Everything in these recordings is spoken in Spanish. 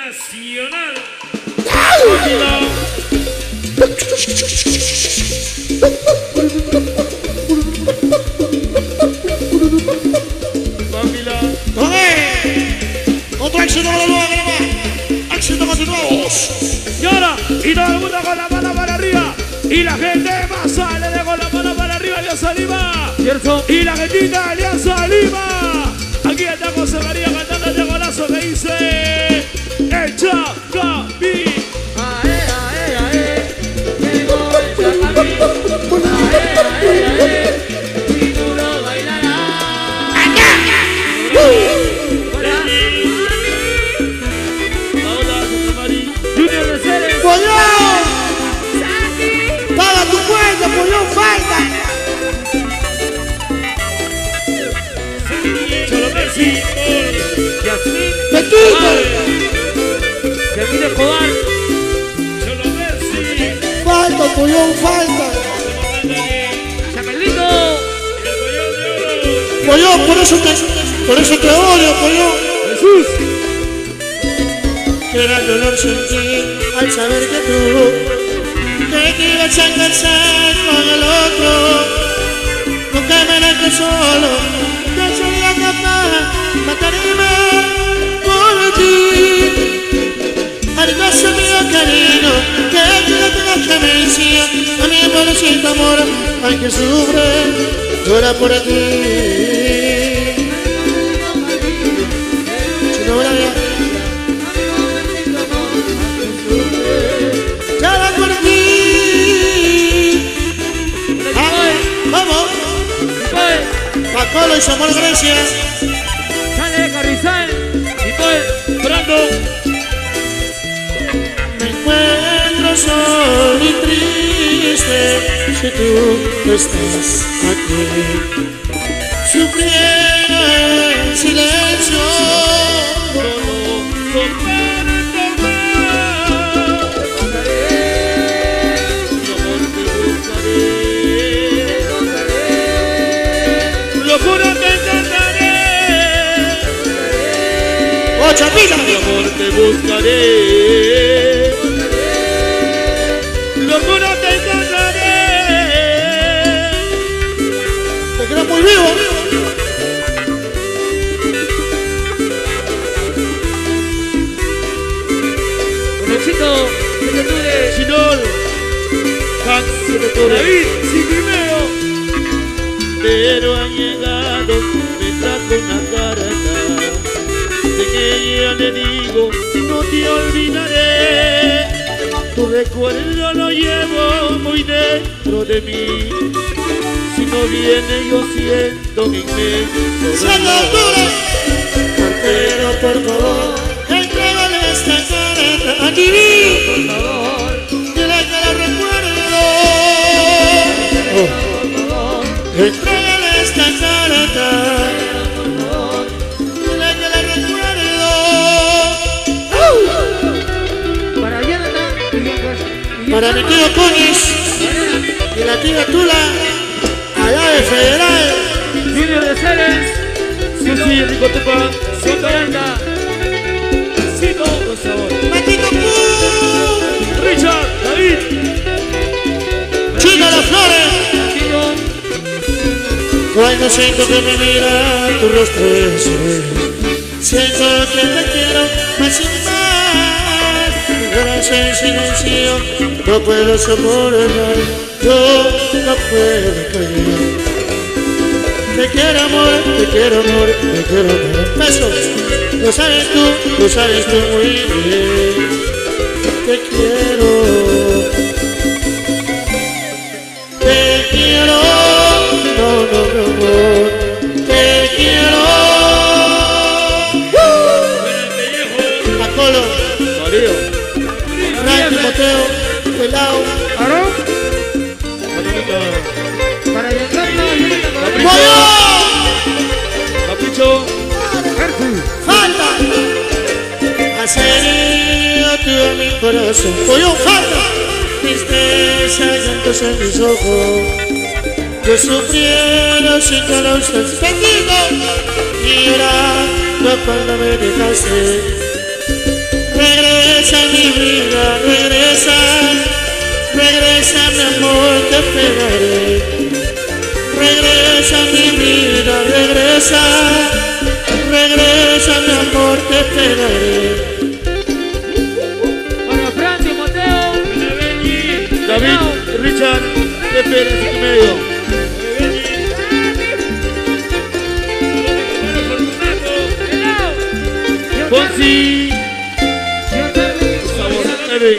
nacional. Familia. Otro éxito con la nueva grama. Éxito continuamos. Y ahora, y todo el mundo con la mano para arriba. Y la gente más sale de con la mano para arriba, Alianza Lima. ¿Cierto? Y la gentita Alianza Lima. Aquí está José María cantando este golazo que dice el Chacabí. Ae, ae, ae, llegó el Chacabí. Ae, ae, ae, y tú lo bailarás. Hola, José María. Junior de Ceres. ¡Pollón! ¡Paga tu cuenta, Pollón! ¡Falta! Cholo Messi. Yasmín. ¡Petito! Yasmín Escobar. Cholo Messi. ¡Falta, Pollón! ¡Falta! Chapelito. Pollón, por eso te odio, Pollón. Jesús. Que era dolor sentir al saber que tú te ibas a casar con el otro. Nunca me dejes solo, yo sería capaz matarme por ti. Hermoso mío cariño, que tú no tengas que me decía a mi pobrecito amor, ay que sufre, llora por ti. Si no ya llora por ti. Vamos. Pacolo y su amor Grecia. Sale de Carrizal. Y pues, Brando. Me encuentro solo y triste si tú no estás aquí. Sufriendo en silencio. Locura te encantaré. ¡Oh, Chapita! Mi amor te buscaré. Locura te encantaré. Te quedas muy vivo. Con éxito. Chinol. David, sin primero. Pero ha llegado, me trajo una carta. De ella le digo, no te olvidaré. Tu recuerdo lo llevo muy dentro de mí. Si no viene yo siento inmenso dolor. Pero por favor, entrégale esta carta a ti. Por favor. Dile que la recuerdo. Entrégale esta carta. Dile que la recuerdo. Para Jonathan. Para mi tío Cunis y la tía Tula, allá de Federal. Junior de Ceres. Susi, Rico Tepa, 140. Cito, por favor. Matito Q. Richard, David, China Las Flores. Cuando siento que me mira tu rostro ese, siento que te quiero más y más. Gracias en silencio, no puedo soportar, yo no puedo creer. Te quiero amor, te quiero amor, te quiero amor. Besos, lo sabes tú muy bien. Te quiero. Te quiero, no, no, mi amor, te quiero. Pacolo, Mario, Ray Timoteo, Pelao, Aarón. Manolita, Para Giancarlo. Capricho, falta. Has herido tú mi corazón, pollo, falta. Tristeza, llantos en mis ojos. Yo sufriendo sin conocer bendito y llorando cuando me dejaste. vida, regresa, regresa mi amor, te esperaré. Regresa mi vida, regresa, regresa mi amor, te esperaré. Para Fran, Timoteo, David, Richard, te esperas en tu medio. Ponzi, señor Carlos, Sabor, con Evi.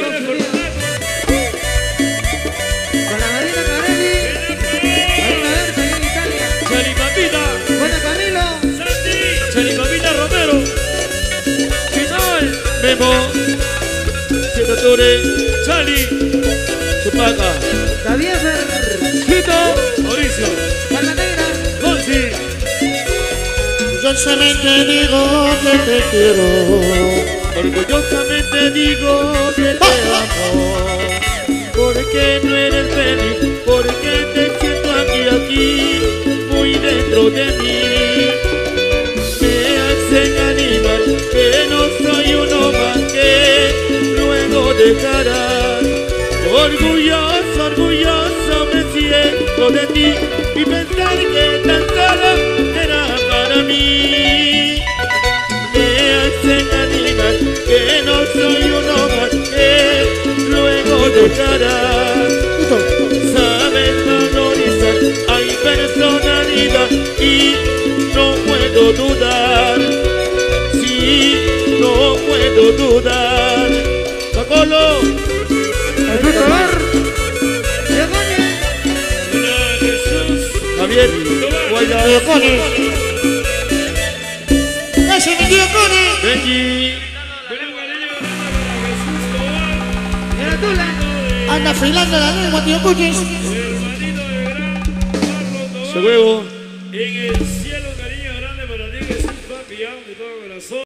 la Marina Carelli, Marina Berta en Italia. Charipapita, Buena Camilo, Charipapita Romero, Chinol, Memo, Senatore, Chali, Chupaca, Davieser, Quito, Mauricio, Palma Negra, Ponzi, Orgullosamente digo que te quiero. orgullosamente digo que te amo, porque no eres feliz, porque te siento aquí, muy dentro de mí. Me hacen animal, que no soy uno más que luego dejarás. Orgulloso, orgulloso me siento de ti y pensar que tan solo era para mí. Me hacen animal, que no soy uno más que luego dejarás. Sabes valorizar, hay personalidad y no puedo dudar. Sí, no puedo dudar. Pacolo, el profesor, Diagones, Javier, Guayas, Diacones. Ese es mi Diacones. Benji, señora Tula, Anda afilando la lengua, tío Cuchis. ese huevo. En el cielo, cariño grande para ti, que es un papi, de todo corazón.